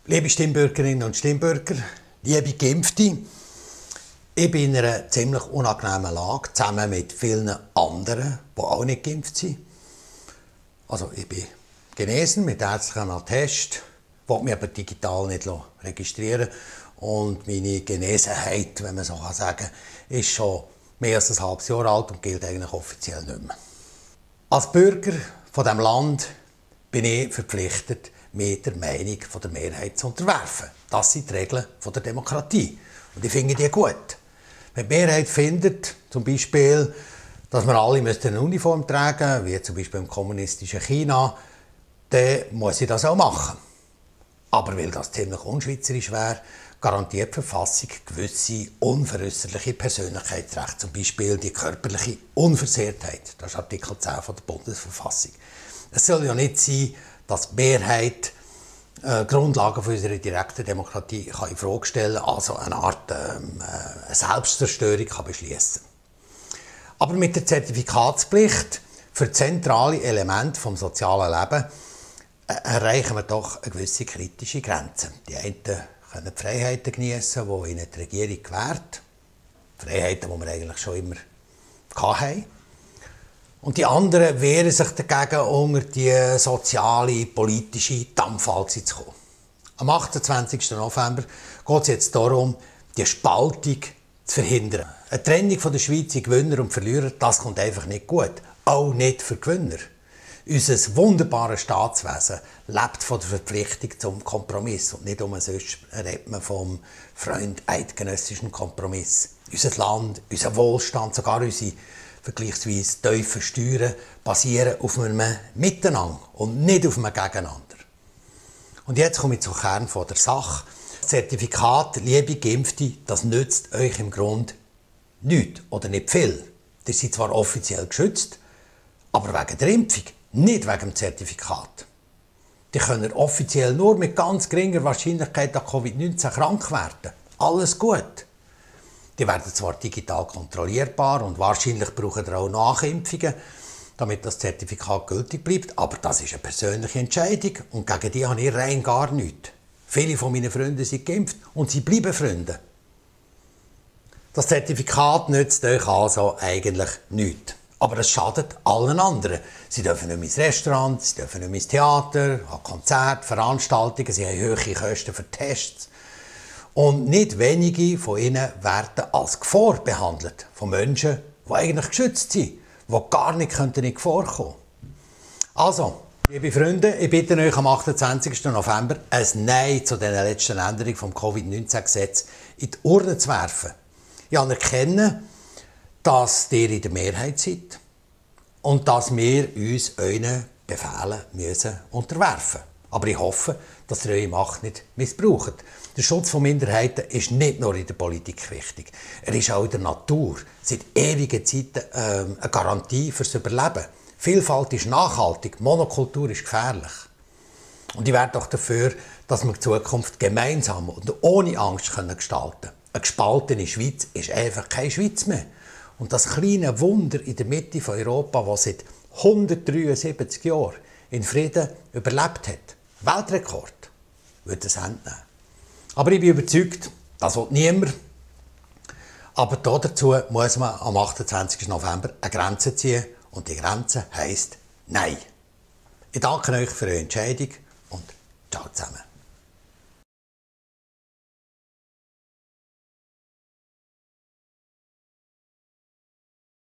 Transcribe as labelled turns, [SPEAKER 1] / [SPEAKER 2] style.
[SPEAKER 1] Liebe Stimmbürgerinnen und Stimmbürger, liebe Geimpfte, ich bin in einer ziemlich unangenehmen Lage, zusammen mit vielen anderen, die auch nicht geimpft sind. Also ich bin genesen mit ärztlichem Attest, will mich aber digital nicht registrieren und meine Genesenheit, wenn man so sagen kann, ist schon mehr als ein halbes Jahr alt und gilt eigentlich offiziell nicht mehr. Als Bürger von diesem Land bin ich verpflichtet, mich der Meinung der Mehrheit zu unterwerfen. Das sind die Regeln der Demokratie. Und ich finde die gut. Wenn die Mehrheit findet, zum Beispiel, dass wir alle eine Uniform tragen müssen, wie zum Beispiel im kommunistischen China, dann muss ich das auch machen. Aber weil das ziemlich unschweizerisch wäre, garantiert die Verfassung gewisse unveräußerliche Persönlichkeitsrechte, zum Beispiel die körperliche Unversehrtheit. Das ist Artikel 10 der Bundesverfassung. Es soll ja nicht sein, dass die Mehrheit Grundlagen unserer direkten Demokratie in Frage stellen kann, also eine Art Selbstzerstörung beschließen kann. Aber mit der Zertifikatspflicht für zentrale Elemente des sozialen Lebens erreichen wir doch eine gewisse kritische Grenze. Die einen können die Freiheiten geniessen, die ihnen die Regierung gewährt. Freiheiten, die wir eigentlich schon immer hatten. Und die anderen wehren sich dagegen, unter die soziale, politische Dampfwalze zu kommen. Am 28. November geht es jetzt darum, die Spaltung zu verhindern. Eine Trennung von der Schweiz in Gewinner und Verlierer, das kommt einfach nicht gut. Auch nicht für Gewinner. Unser wunderbares Staatswesen lebt von der Verpflichtung zum Kompromiss. Und nicht umsonst redet man vom Freund eidgenössischen Kompromiss. Unser Land, unser Wohlstand, sogar unsere vergleichsweise tiefen Steuern basieren auf einem Miteinander und nicht auf einem Gegeneinander. Und jetzt komme ich zum Kern der Sache. Das Zertifikat, liebe Geimpfte, das nützt euch im Grunde nichts oder nicht viel. Ihr seid zwar offiziell geschützt, aber wegen der Impfung, nicht wegen dem Zertifikat. Die können offiziell nur mit ganz geringer Wahrscheinlichkeit an Covid-19 krank werden. Alles gut. Die werden zwar digital kontrollierbar und wahrscheinlich brauchen sie auch Nachimpfungen, damit das Zertifikat gültig bleibt, aber das ist eine persönliche Entscheidung und gegen die habe ich rein gar nichts. Viele von meinen Freunden sind geimpft und sie bleiben Freunde. Das Zertifikat nützt euch also eigentlich nichts. Aber es schadet allen anderen. Sie dürfen nicht mehr ins Restaurant, sie dürfen nicht mehr ins Theater, an Konzerte, Veranstaltungen, sie haben hohe Kosten für Tests. Und nicht wenige von ihnen werden als Gefahr behandelt. Von Menschen, die eigentlich geschützt sind, die gar nicht in Gefahr kommen. Also, liebe Freunde, ich bitte euch am 28. November ein Nein zu den letzten Änderungen des Covid-19-Gesetzes in die Urne zu werfen. Ich anerkenne, dass ihr in der Mehrheit seid und dass wir uns euren Befehlen unterwerfen müssen. Aber ich hoffe, dass ihr eure Macht nicht missbraucht. Der Schutz von Minderheiten ist nicht nur in der Politik wichtig. Er ist auch in der Natur seit ewigen Zeiten eine Garantie fürs Überleben. Vielfalt ist nachhaltig, Monokultur ist gefährlich. Und ich wäre doch dafür, dass wir die Zukunft gemeinsam und ohne Angst gestalten können. Eine gespaltene Schweiz ist einfach keine Schweiz mehr. Und das kleine Wunder in der Mitte von Europa, das seit 173 Jahren in Frieden überlebt hat, Weltrekord, wird es Ende nehmen. Aber ich bin überzeugt, das will niemand. Aber dazu muss man am 28. November eine Grenze ziehen. Und die Grenze heisst Nein. Ich danke euch für eure Entscheidung und ciao zusammen.